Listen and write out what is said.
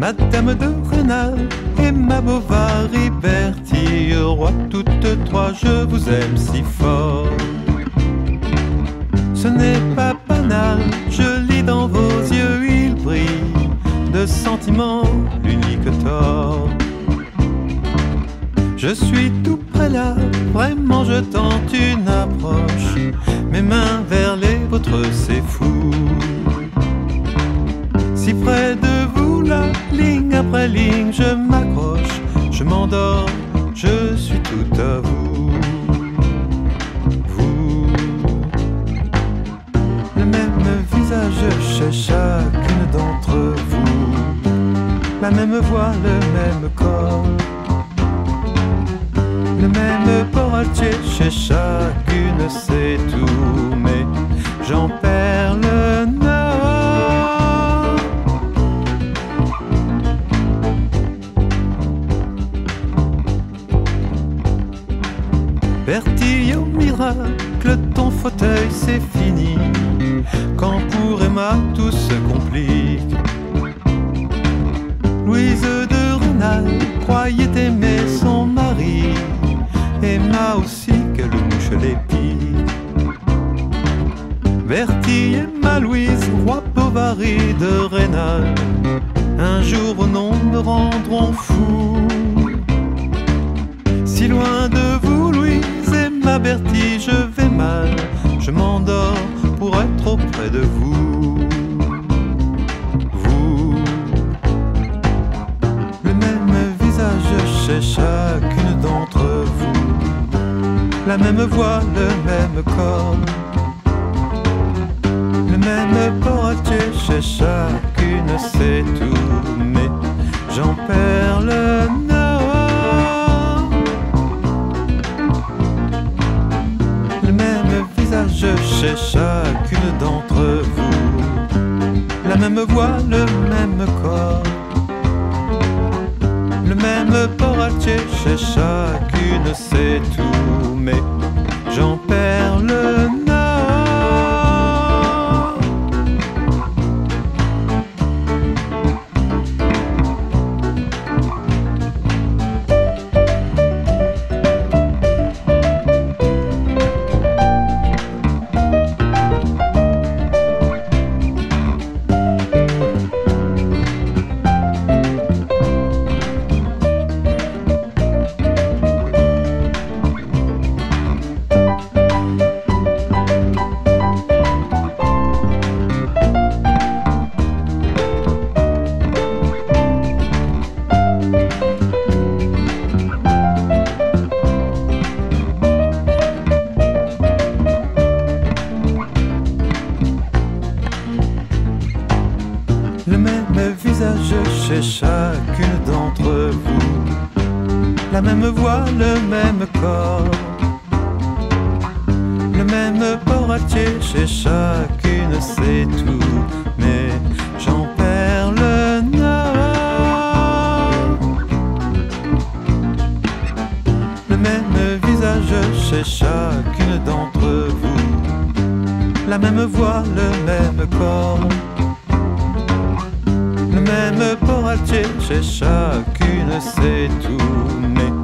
Madame de Rênal et ma Bovary Bertille, roi toutes trois, je vous aime si fort. Ce n'est pas banal, je lis dans vos yeux, il brille de sentiments l'unique tort. Je suis tout près là, vraiment je tente une approche, mes mains vers les vôtres, c'est fou. Si près de vous, là, ligne après ligne, je m'accroche, je m'endors, je suis tout à vous. Vous, le même visage chez chacune d'entre vous, la même voix, le même corps, le même port altier chez chacune, c'est tout, mais j'en perds le nord. Bertille, au miracle, ton fauteuil c'est fini, quand pour Emma tout se complique. Louise de Rênal croyait aimer son mari, Emma aussi que le mouche les pique. Bertille et ma Louise, roi Bovary de Rênal, un jour au nom me rendront fou. Si loin de vous Louise et ma Bertille, je vais mal, je m'endors pour être auprès de vous. Vous, le même visage chez chacune d'entre vous, la même voix, le même corps, le même port altier chez chacune, c'est tout, mais j'en perds le nord. Le même visage chez chacune d'entre vous, la même voix, le même corps, le même port altier chez chacune, c'est tout, mais j'en perds le nord. Le même visage chez chacune d'entre vous, la même voix, le même corps, le même port altier chez chacune, c'est tout, mais j'en perds le nord. Le même visage chez chacune d'entre vous, la même voix, le même corps, le même port altier chez chacune, c'est tout, mais